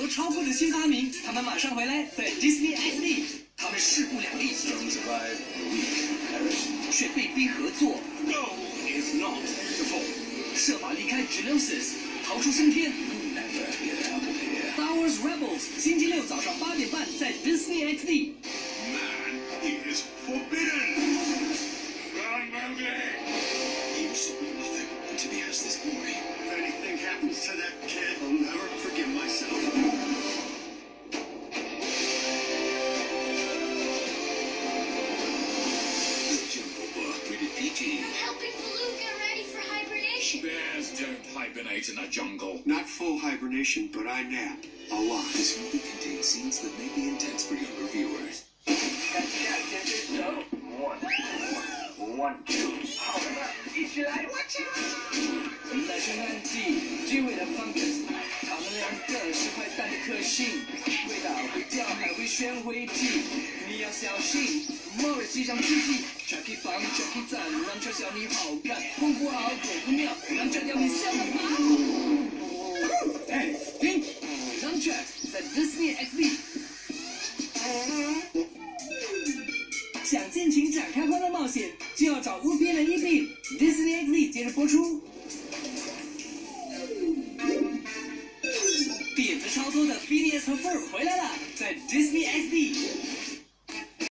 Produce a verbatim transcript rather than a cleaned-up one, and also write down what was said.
都超过的新发明，他们马上回来，在 Disney X D， 他们势不两立，却被逼合作。No, it's not beautiful. 设法离开 Geonosis， 逃出升天。Star Wars Rebels， 星期六早上八点半在 Disney X D。Man is forbidden. Run, Mowgli. He will stop at nothing until he has this boy. If anything happens to that kid, I'll never forgive myself. Bears don't hibernate in a jungle. Not full hibernation, but I nap a lot. This movie contains scenes that may be intense for younger viewers. One, one, two. 一起来 watch out！ 在圣诞季，结尾的 Fungus， 他们两个是坏蛋的克星，味道会掉，还会旋回击，你要小心。Morris 机上之际 ，Chucky 帮 Chucky 赞，让嘲笑你好看，风不好，狗不妙，让这条你笑了吧？哎，停 ！Nunchucks 在 Disney X D。想尽情展开欢乐冒险，就要找无边的一臂。Disney X D 接着播出。点子超多的 B D S 和 Fur 回来了，在 Disney X D。